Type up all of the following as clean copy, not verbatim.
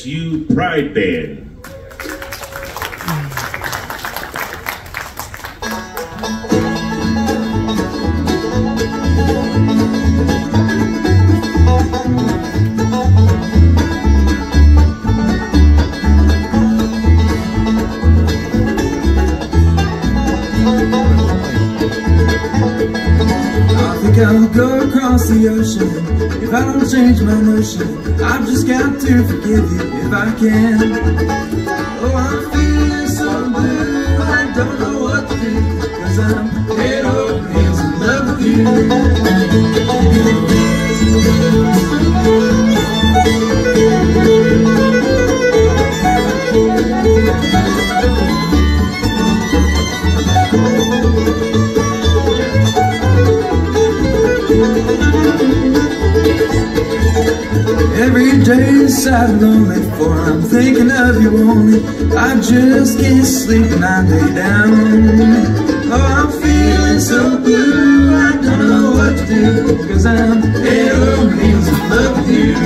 SU Pride Band. I'll go across the ocean if I don't change my notion. I've just got to forgive you if I can. Oh, I'm feeling so blue, I don't know what to do, 'cause I'm head over heels in love with you. Every day is sad and lonely, for I'm thinking of you only. I just can't sleep and I lay down. Oh, I'm feeling so blue, I don't know what to do, 'cause I'm head over heels in love with you.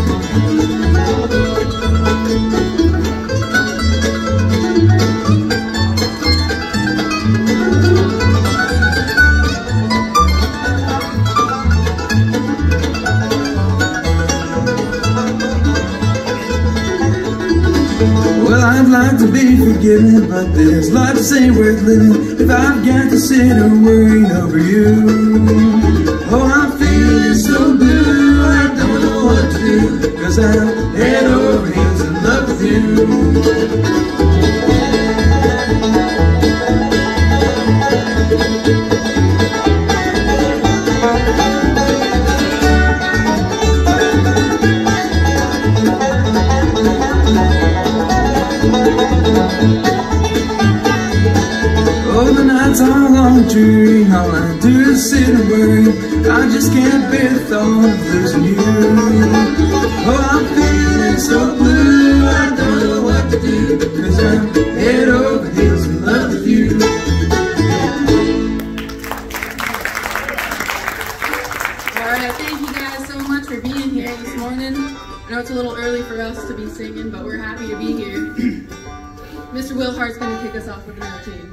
Well, I'd like to be forgiven, but this life just ain't worth living if I've got to sit and worry over you. Oh, I'm feeling so blue, I don't know what to do, 'cause I'm head over heels in love with you. Oh, the nights are long and dreary, all I do is sit and worry. I just can't bear the thought of losing you. Oh, I'm feeling so blue, I don't know what to do, 'cause I'm head over heels in love with you. Alright, thank you guys so much for being here this morning. I know it's a little early for us to be singing, but we're happy to be here. Mr. Will Hart's going to kick us off with another tune.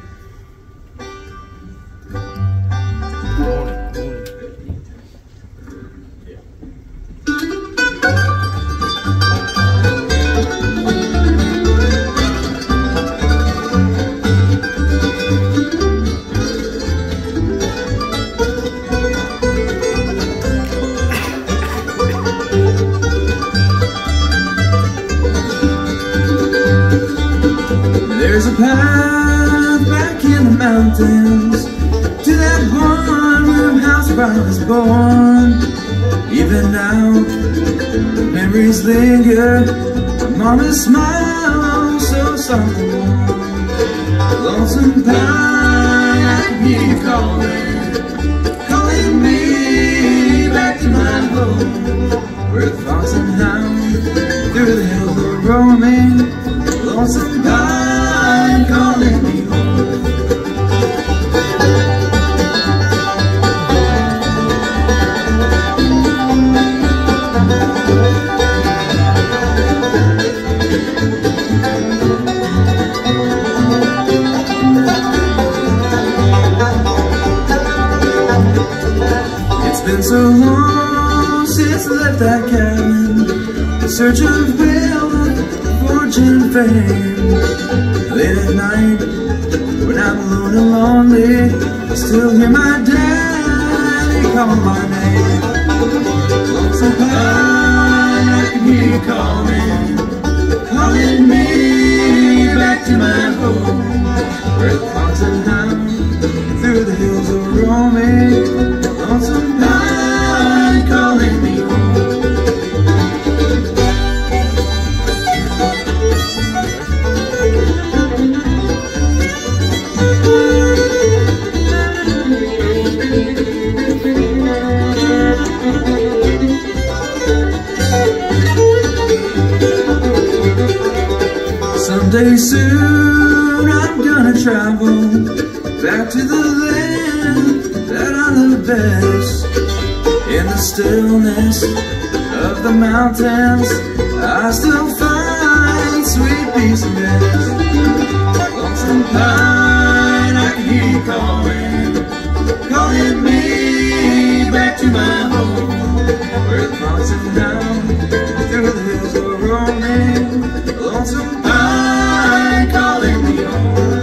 There's a path back in the mountains to that one-room house where I was born. Even now, the memories linger. My mama's smile, so soft and warm. Lonesome pine, I can hear you calling me back to my home, where the fox and hound through the hills are roaming. Lonesome pine calling me home. It's been so long since I left that cabin in search of wealth, fortune, fame. Late at night, when I'm alone and lonely, I still hear my daddy call my name. Lonesome pine, I can hear you calling me back to my home, where the fox and hound through the hills are roaming. Lonesome pine calling me home. Someday soon I'm gonna travel back to the land that I love best. In the stillness of the mountains, I still find and hound, through the hills are roaming, a lonesome pine calling me home.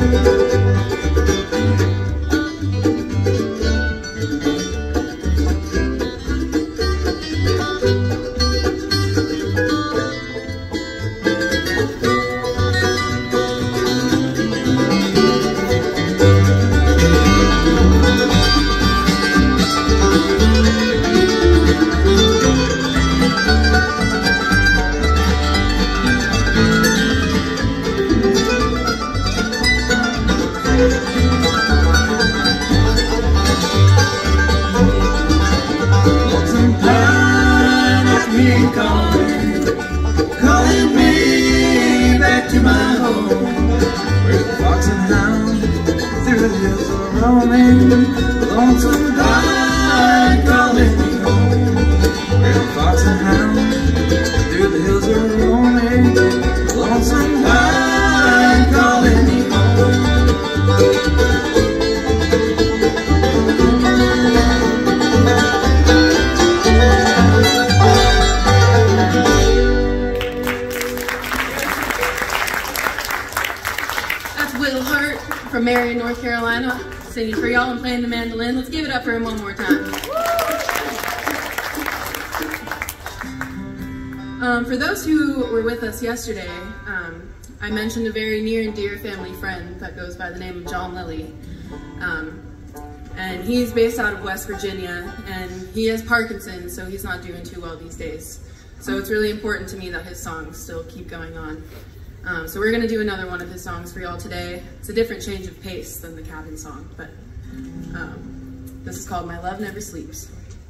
Calling me back to my home, where the fox and hound through the hills are roaming, the lonesome pine calling me home, where the fox and hound through the hills are roaming, the lonesome pine calling me home. From Marion, North Carolina, singing for y'all and playing the mandolin. Let's give it up for him one more time. For those who were with us yesterday, I mentioned a very near and dear family friend that goes by the name of John Lilly. And he's based out of West Virginia, and he has Parkinson's, so he's not doing too well these days. So it's really important to me that his songs still keep going on. So we're going to do another one of his songs for y'all today. It's a different change of pace than the Cabin song, but this is called My Love Never Sleeps.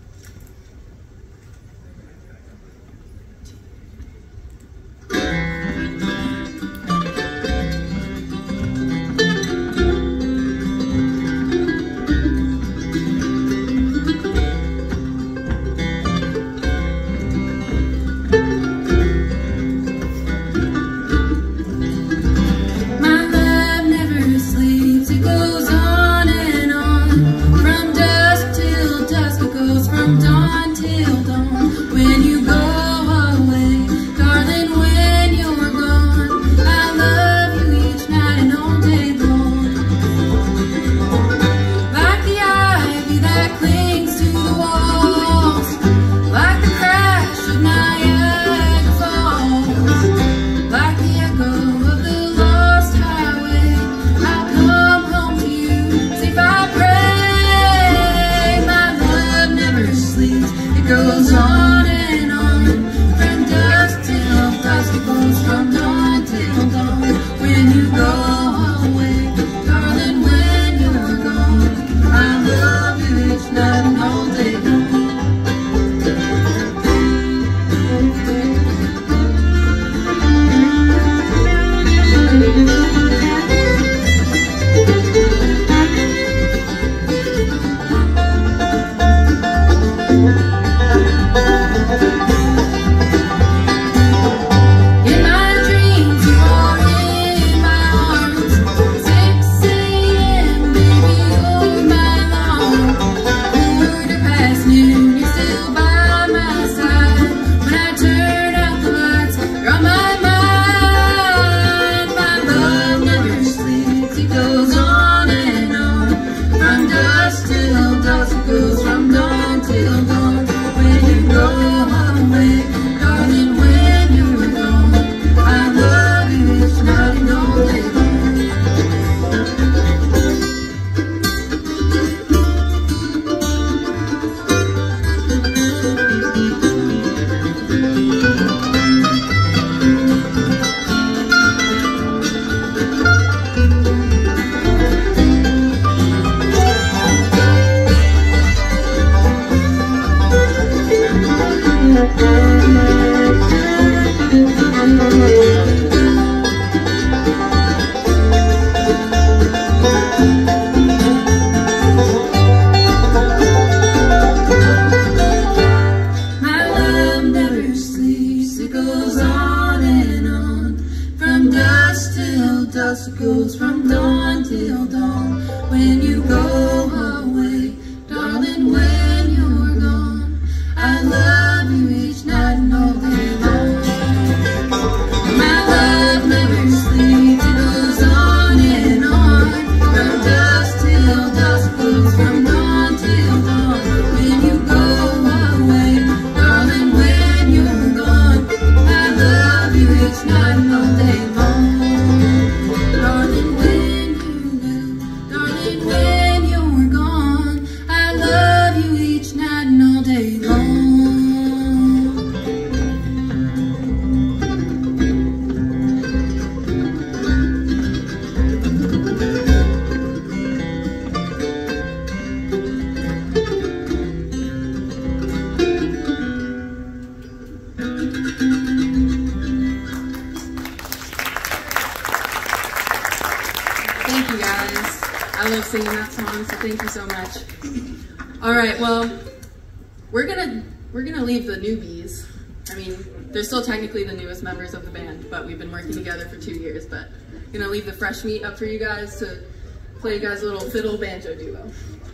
dusk goes from dawn till dawn. When you go away, darling, when you're gone, I love you each night. each night and all day long. Darling, when you go, darling, when you're gone, I love you each night and all day long. Thank you guys. I love singing that song, so thank you so much. All right, well, we're gonna leave the newbies. I mean, they're still technically the newest members of the band, but we've been working together for 2 years. But gonna leave the fresh meat up for you guys to play you guys a little fiddle banjo duo.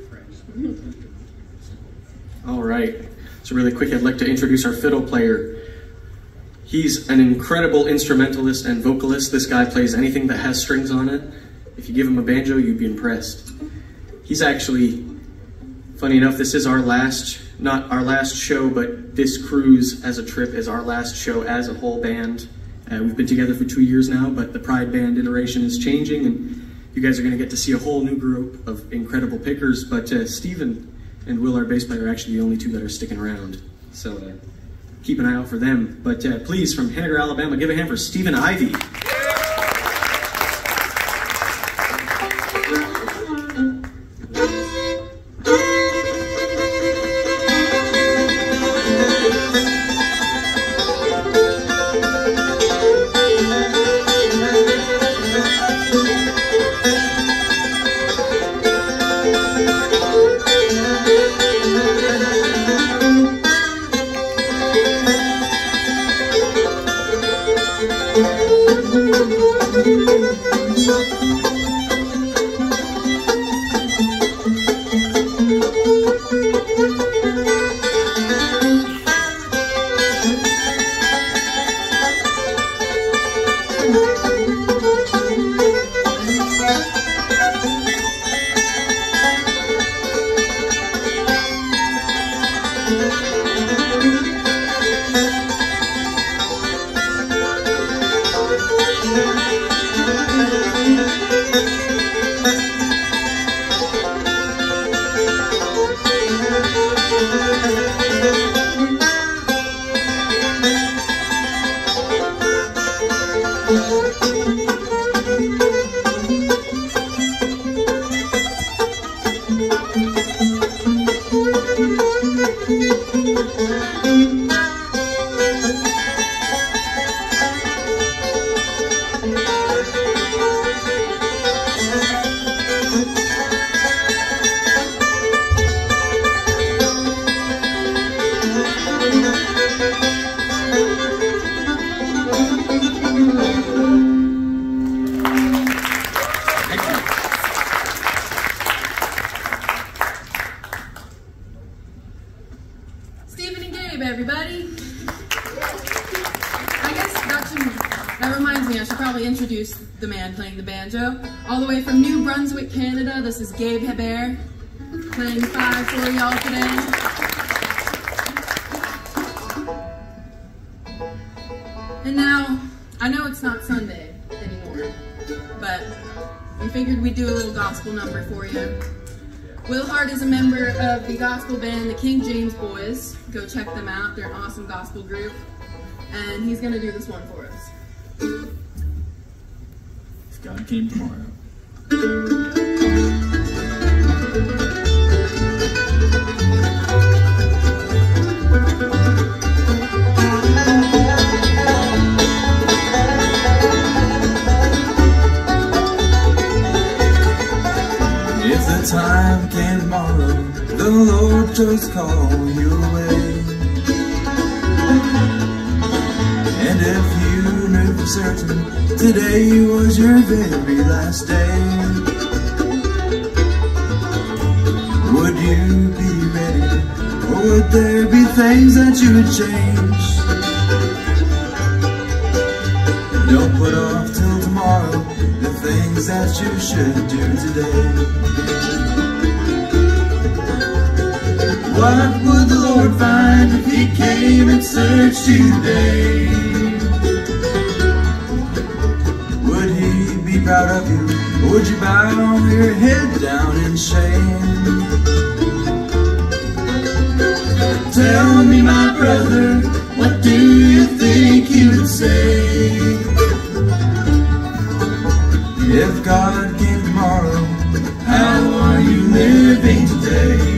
All right. So really quick, I'd like to introduce our fiddle player. He's an incredible instrumentalist and vocalist. This guy plays anything that has strings on it. If you give him a banjo, you'd be impressed. He's actually, funny enough, this is our last, not our last show, but this cruise as a trip is our last show as a whole band. We've been together for 2 years now, but the Pride Band iteration is changing, and you guys are going to get to see a whole new group of incredible pickers. But Steven and Will, our bass player, are actually the only two that are sticking around. So keep an eye out for them. But please, from Henniker, Alabama, give a hand for Stephen Ivey. Stephen and Gabe, everybody. I guess that reminds me, I should probably introduce the man playing the banjo. All the way from New Brunswick, Canada, this is Gabe Hebert, playing 5 for y'all today. And now, I know it's not Sunday anymore, but we figured we'd do a little gospel number for you. Will Hart is a member of the gospel band, the King James Boys. Go check them out. They're an awesome gospel group. And he's going to do this one for us. If God came tomorrow. If the time came tomorrow, the Lord chose to call you away. And if you knew for certain today was your very last day, would you be ready, or would there be things that you would change? Don't put off till tomorrow the things that you should do today. What would the Lord find if He came and searched you today? proud of you? Or would you bow your head down in shame? Tell me, my brother, what do you think you would say if God came tomorrow? How are you living today?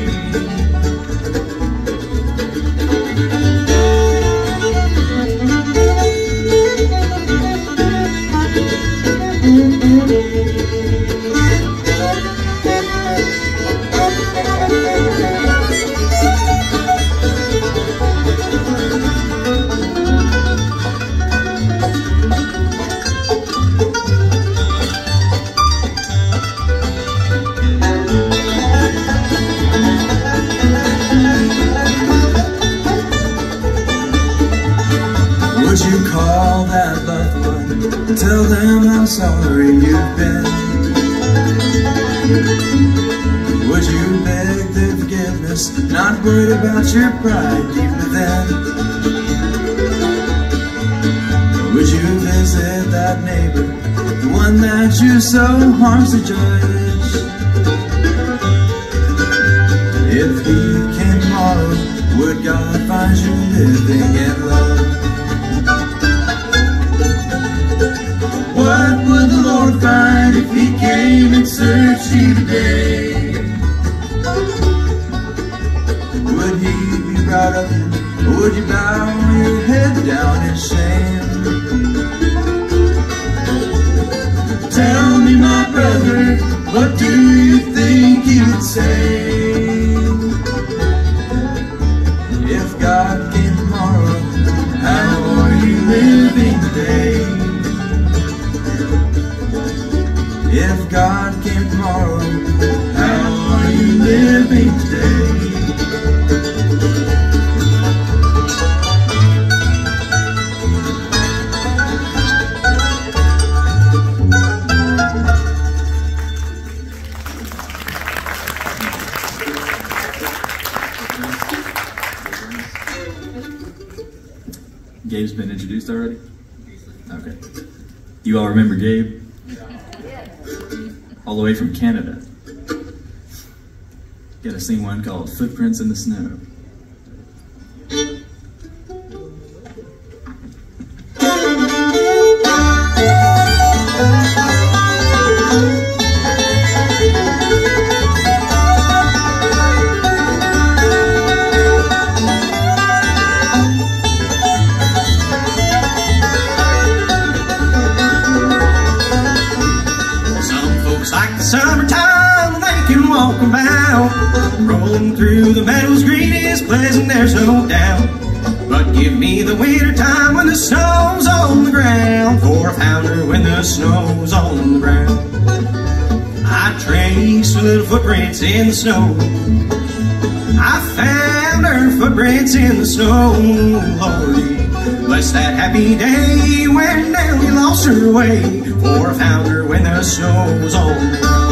Would you call that loved one, tell them how sorry you've been? Would you beg their forgiveness, not worried about your pride deep within? Would you visit that neighbor, the one that you so harshly judge? If he came tomorrow, would God find you living in love? What would the Lord find if he came and searched you today? Would he be proud of you, or would you bow your head down in shame? Tell me, my brother, what do you think you'd say if God came tomorrow? How are you living today? If God came tomorrow, how are you living today? Gabe's been introduced already? Okay. You all remember Gabe? All the way from Canada. Gotta sing one called Footprints in the Snow. Summertime, they can walk about, rolling through the meadows green is pleasant, there's no doubt. But give me the winter time when the snow's on the ground, for I found her when the snow's on the ground. I traced her little footprints in the snow, I found her footprints in the snow. Lordy, bless that happy day when Nellie lost her way, for I found her when the snow was on the ground.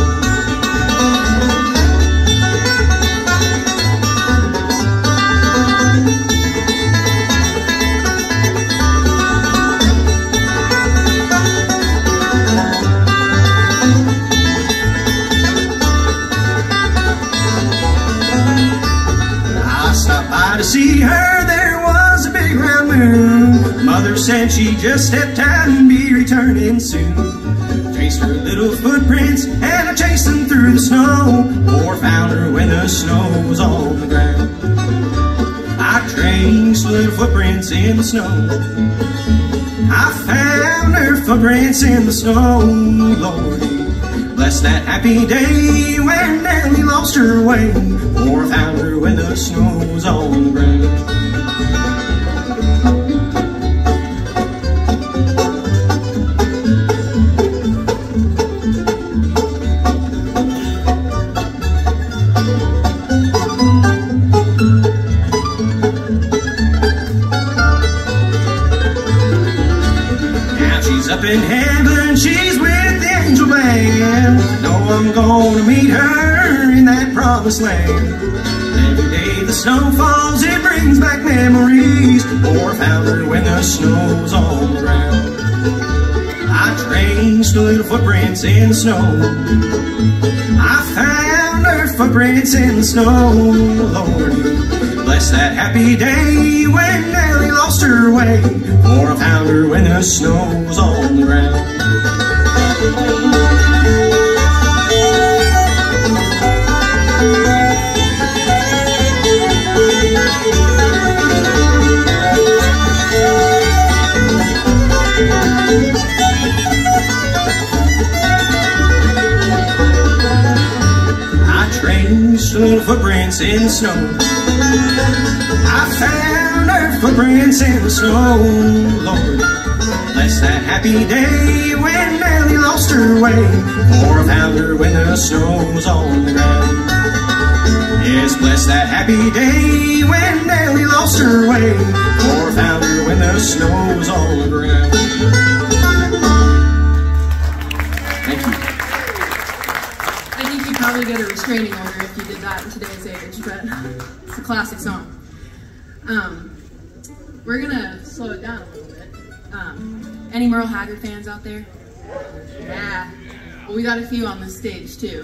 I stopped by to see her, there was a big round moon. Mother said she just stepped out and be returning soon. Traced her little footprints and I chased them through the snow, for I found her when the snow was on the ground. I traced little footprints in the snow, I found her footprints in the snow. Lordy, bless that happy day when Nellie lost her way, for I found her when the snow was on the ground. Up in heaven, she's with the angel band. Know I'm gonna meet her in that promised land. Every day the snow falls, it brings back memories, for I found her when the snow's on the ground. I trained traced her little footprints in the snow. I found her footprints in the snow. Lord, bless that happy day when Nellie lost her way. For I found her when the snow was on the ground. Little footprints in the snow. I found her footprints in the snow. Lord, bless that happy day when Nellie lost her way. For I found her when the snow was on the ground. Yes, bless that happy day when Nellie lost her way. For I found her when the snow was on the ground. Thank you. I think you'd probably get a restraining order if you did that in today's age, but it's a classic song. We're gonna slow it down a little bit. Any Merle Haggard fans out there? Yeah. Well, we got a few on this stage too.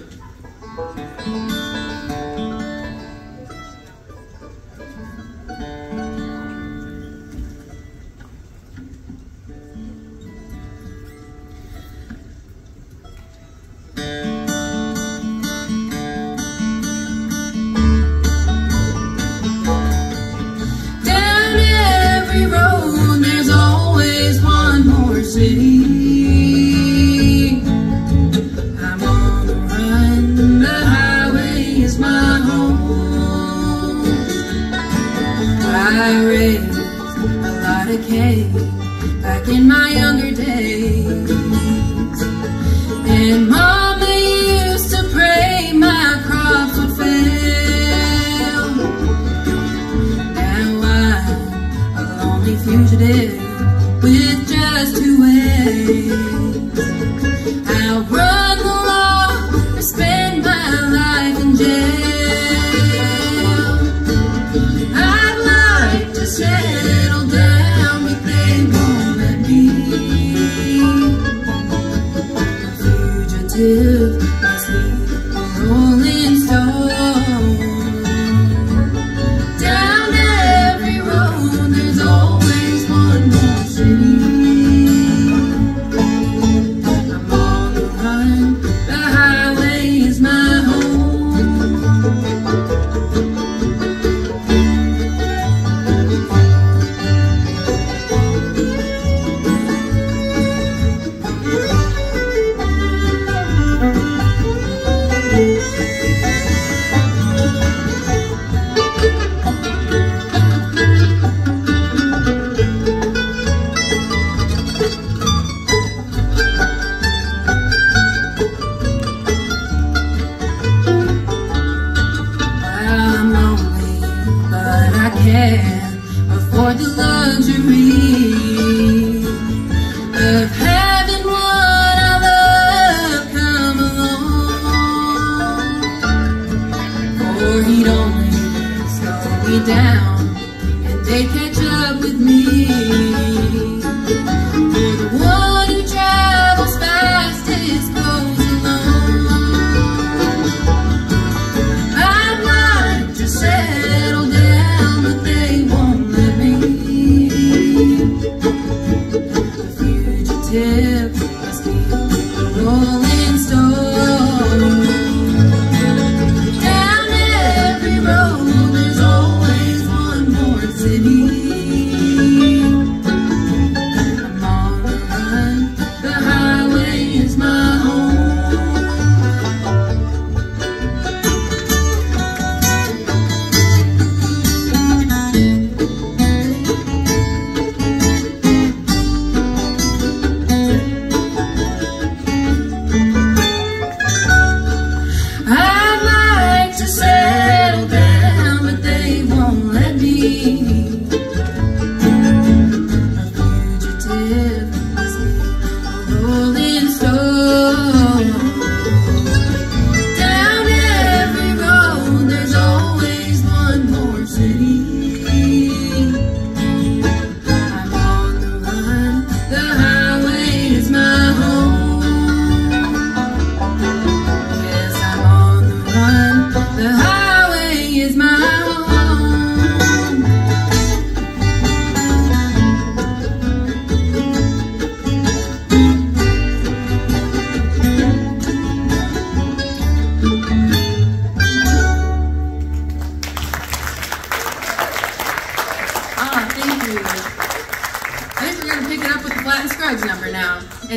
I'm on the run, the highway is my home. I raised a lot of cane back in my younger days, and Mama used to pray my crops would fail. Now I'm a lonely fugitive with just 2 ways. I'll run the law or spend my life in jail. I'd like to settle down, but they won't let me. A fugitive must be a rolling stone. Down every road there's always one more city. Afford the luxury of having what I love come along. For he'd only slow me down and they'd catch up with me. For the one who travels fastest goes alone. I'd like to settle down, but they won't. The fugitive must be a rolling stone. Down every road there's always one more city. I'm on the run, the highway is my home.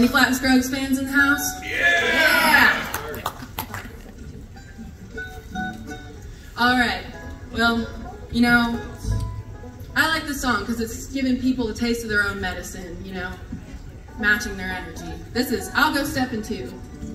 Flat Scruggs fans in the house? Yeah! Alright, well, you know, I like this song because it's giving people a taste of their own medicine, you know, matching their energy. This is I'll Go Steppin' Too.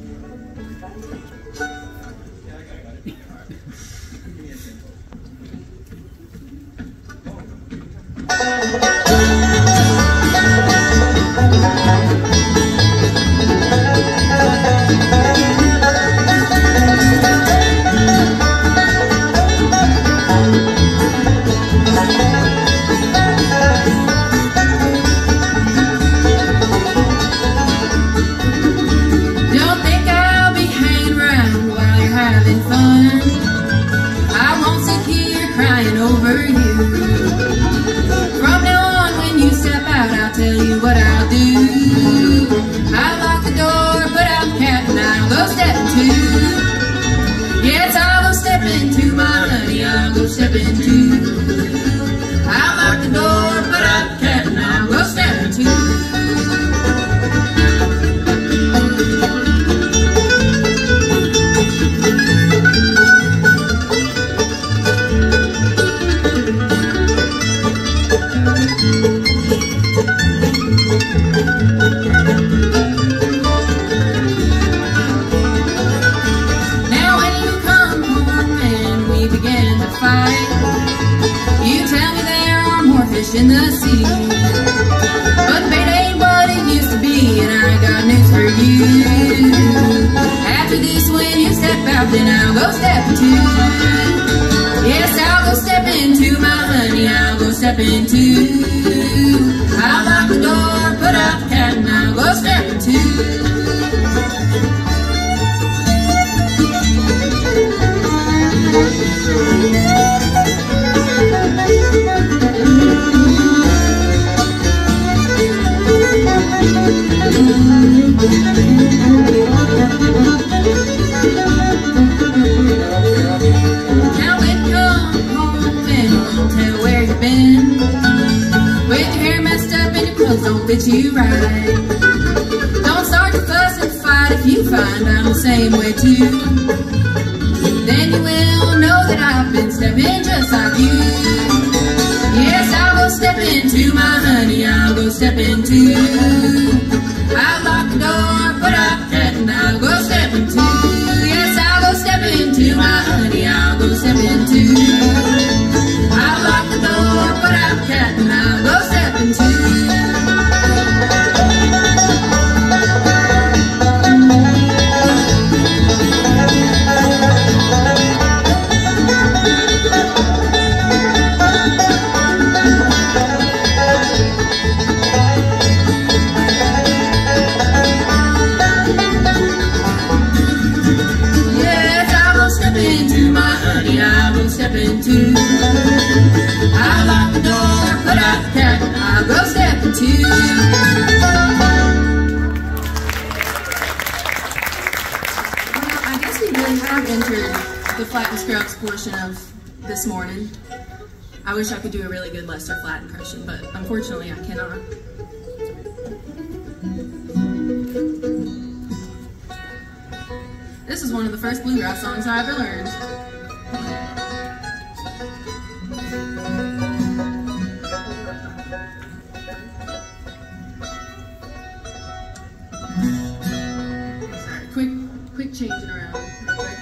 In the sea, but bait ain't what it used to be, and I got news for you. After this, when you step out, then I'll go step into. Yes, I'll go step into my honey, I'll go step into. I'll lock the door, put out the cat, and I'll go step into. Now when you come home, then you won't tell where you've been. With your hair messed up and your clothes don't fit you right. Don't start to fuss and fight if you find I'm the same way too. Then you will know that I've been stepping just like you. Yes, I'll go step into my honey, I'll go step into. I'll lock the door, put out the cat, and I'll go step into. Yes, I'll go step into my honey, I'll go step into. I'll lock the door, put out the cat, and I'll go step into. I'll lock the door, put out the cat, and I'll go step into. Well, I guess we really have entered the Flat and Scruggs portion of this morning. I wish I could do a really good Lester Flatt impression, but unfortunately I cannot. This is one of the first bluegrass songs I ever learned. Sorry, quick changing around real quick.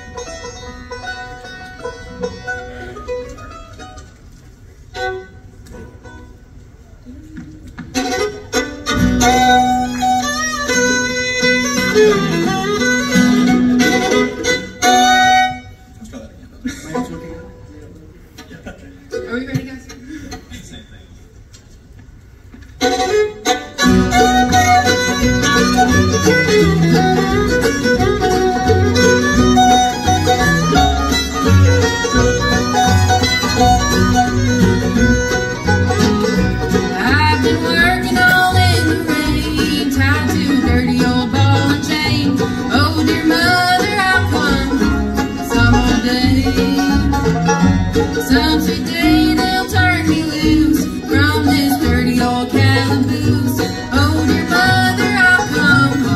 Are we ready, guys? Same thing. I've been working all in the rain, tied to a dirty old ball and chain. Oh dear mother, I'll come some old day. Some sweet day they'll turn me loose from this dirty old calaboose. Oh dear mother, I'll come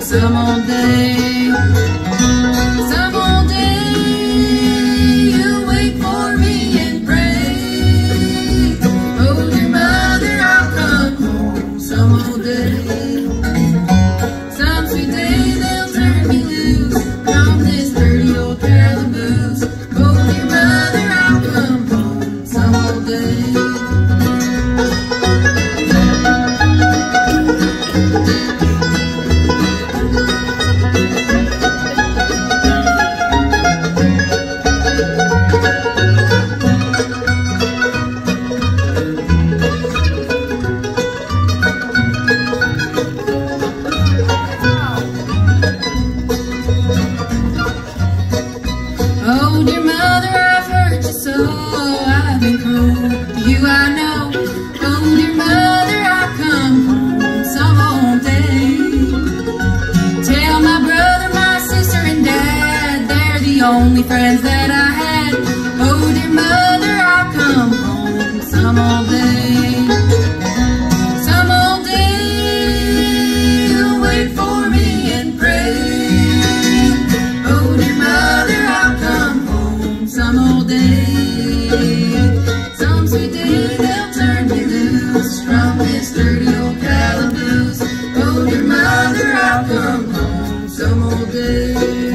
some old day. Some old day you'll wait for me and pray. Oh dear mother, I'll come home some old day. Some sweet day they'll turn me loose from this dirty old calaboose. Oh dear mother, I'll come home some old day. Oh dear mother, I've hurt you so, I've been cruel to you, I know. Oh dear mother, I'll come home some old day. Tell my brother, my sister and dad, they're the only friends that I had. Oh dear mother, I'll come home some old day. Some old day you'll wait for me and pray. Oh dear mother, I'll come home some old day. Some sweet day they'll turn me loose from this dirty old calaboose. Oh dear mother, I'll come home some old day.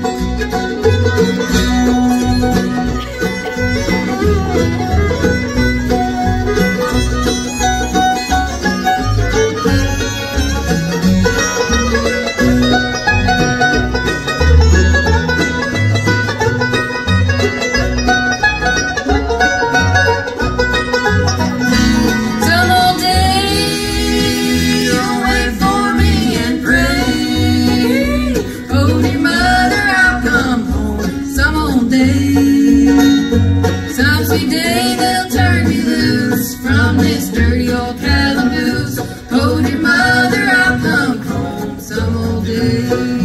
Some old day you'll wait for me and pray. Oh dear mother, I'll come home some old day. Some sweet day they'll turn me loose from this dirty old calaboose. Oh dear mother, I'll come home some old day.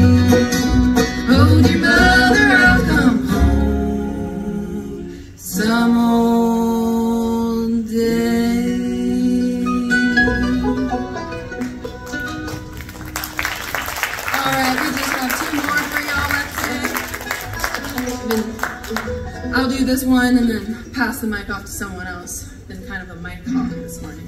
Oh dear mother, I'll come home some old day. All right, we just have two more for y'all left today. I'll do this one and then pass the mic off to someone else. Been kind of a mic hog this morning.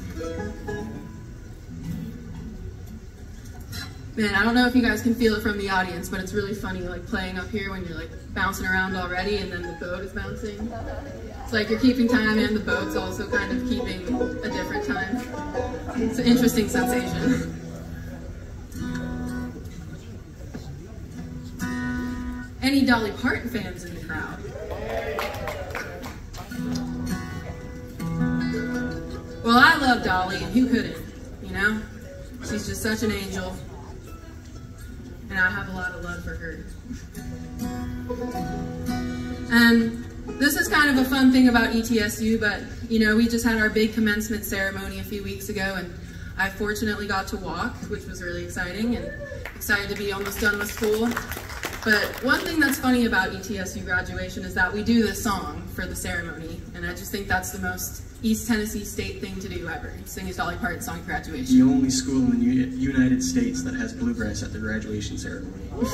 Man, I don't know if you guys can feel it from the audience, but it's really funny like playing up here when you're like bouncing around already and then the boat is bouncing. It's like you're keeping time and the boat's also kind of keeping a different time. It's an interesting sensation. Any Dolly Parton fans in the crowd? Well, I love Dolly, and who couldn't, you know? She's just such an angel, and I have a lot of love for her. And this is kind of a fun thing about ETSU, but, you know, we just had our big commencement ceremony a few weeks ago, and I fortunately got to walk, which was really exciting, and excited to be almost done with school. But one thing that's funny about ETSU graduation is that we do this song for the ceremony, and I just think that's the most East Tennessee State thing to do ever, sing a Dolly Parton song at graduation. The only school in the United States that has bluegrass at the graduation ceremony.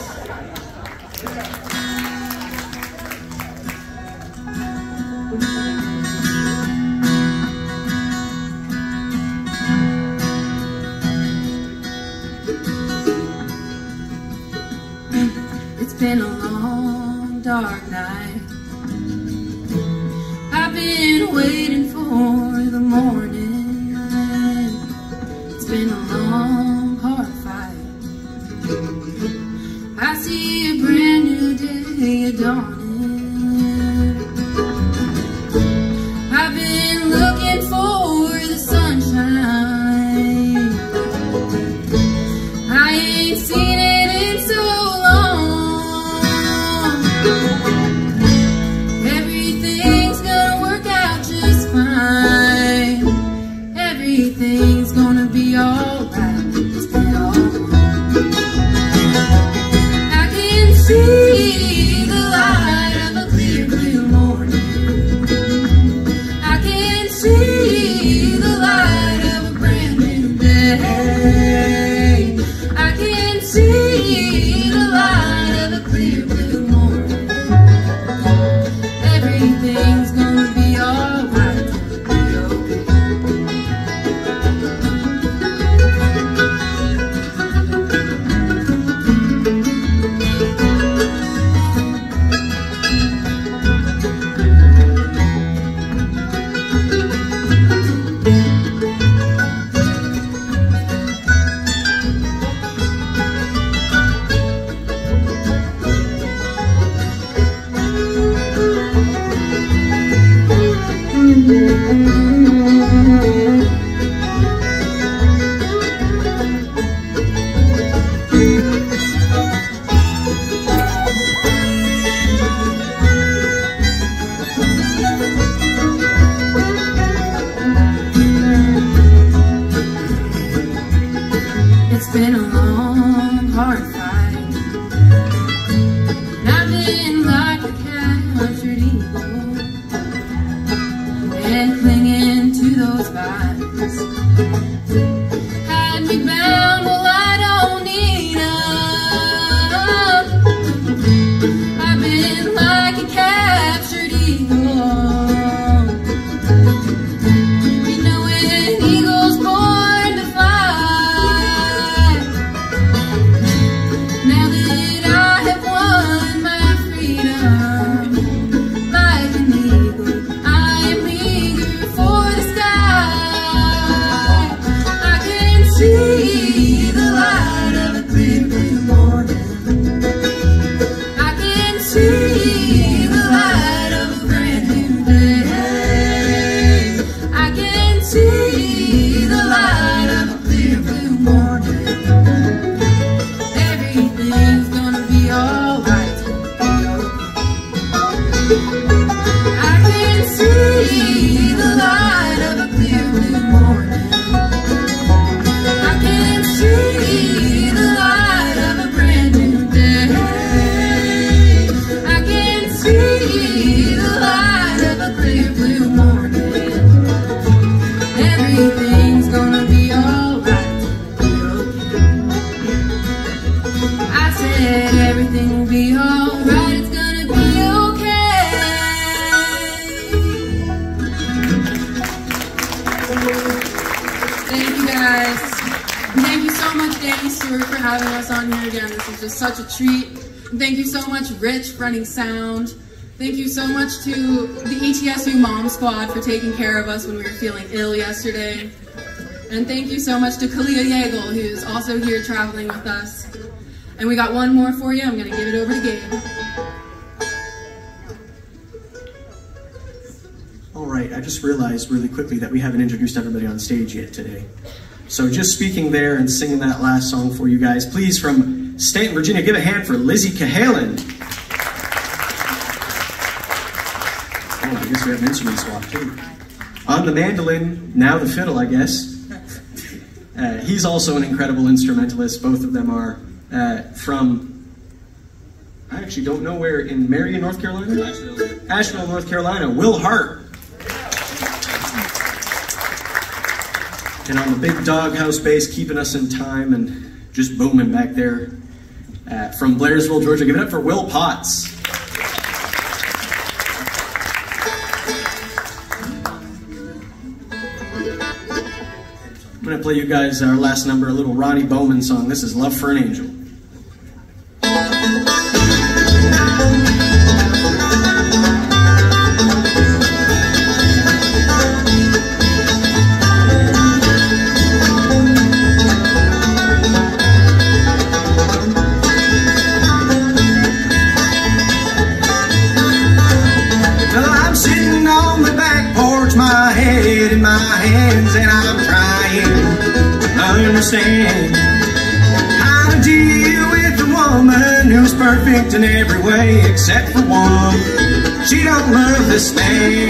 It's been a long, dark night. I've been waiting for the morning. It's been a long, hard fight. I see a brand new day dawning. I've been looking for the sunshine. I ain't seen it in so long. Everything's gonna work out just fine. Everything's gonna be alright. It's been all wrong. I can see the light of a clear blue morning. I can see the light of a brand new day. I can see hard to fight. And I've been like a captured eagle and clinging to those vines. Had me bound, well I don't need 'em. I've been like a captured eagle. Such a treat. And thank you so much, Rich, running sound. Thank you so much to the ETSU Mom Squad for taking care of us when we were feeling ill yesterday. And thank you so much to Kalia Yeagle, who's also here traveling with us. And we got one more for you. I'm going to give it over to Gabe. All right, I just realized really quickly that we haven't introduced everybody on stage yet today. So just speaking there and singing that last song for you guys, please, from Stanton, Virginia, give a hand for Lizzie Cahalan. Oh, I guess we have an instrument swap too. On the mandolin, now the fiddle, I guess. He's also an incredible instrumentalist. Both of them are from, I actually don't know where, in Marion, North Carolina? Asheville, North Carolina. Will Hart. And on the big doghouse bass, keeping us in time and just booming back there. From Blairsville, Georgia, give it up for Will Potts. I'm going to play you guys our last number, a little Ronnie Bowman song. This is Love for an Angel. How to deal with a woman who's perfect in every way except for one. She don't love this man.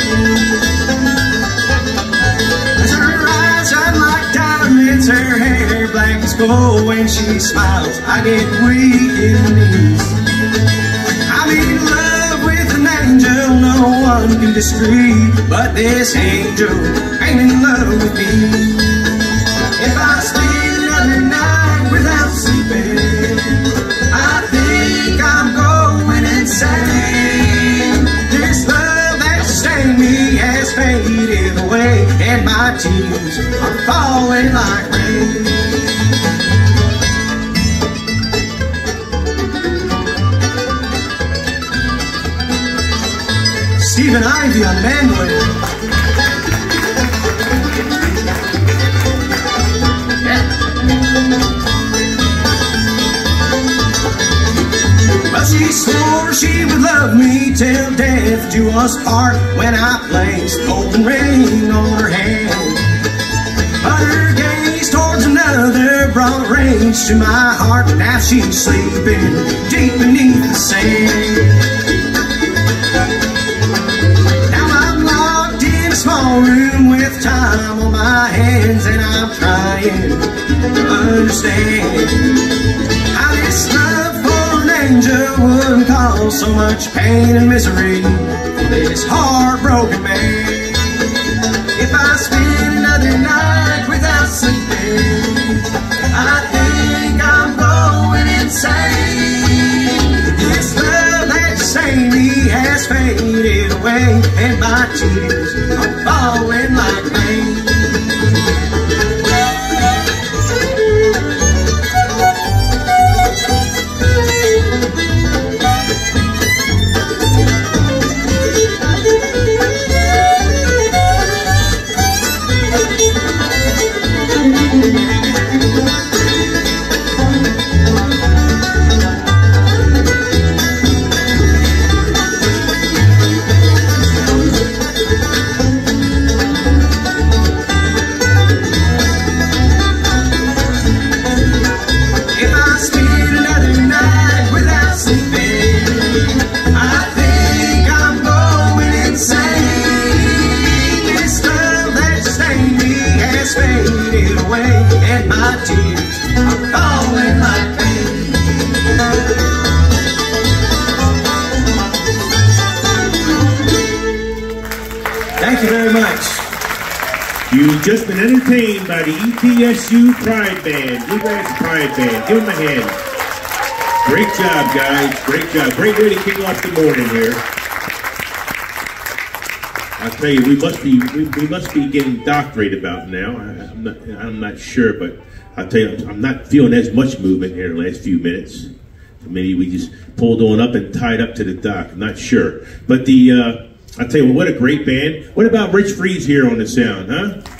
As her eyes shine like diamonds, her hair black as coal. When she smiles, I get weak in the knees. I'm in love with an angel no one can disagree, but this angel ain't in love with me. If I spend another night without sleeping, I think I'm going insane. This love that sustained me has faded away, and my tears are falling like rain. Stephen Ivy on mandolin. Well, she swore she would love me till death do us part when I placed the golden ring on her hand. But her gaze towards another brought rage to my heart. Now she's sleeping deep beneath the sand. Now I'm locked in a small room with time on my hands, and I'm trying to understand. so much pain and misery for this heartbroken man. If I spend another night without sleeping, I think I'm going insane. This love that sustained me has faded away, and my tears are falling like rain. And my tears are falling like rain. Thank you very much. You've just been entertained by the ETSU Pride Band, Bluegrass Pride Band. Give them a hand. Great job, guys. Great job. Great way to kick off the morning here. I'll tell you, we must be getting doctorate about now. I'm not sure, but I'll tell you, I'm not feeling as much movement here the last few minutes. So maybe we just pulled on up and tied up to the dock. I'm not sure, but I'll tell you what a great band. What about Rich Freeze here on the sound, huh?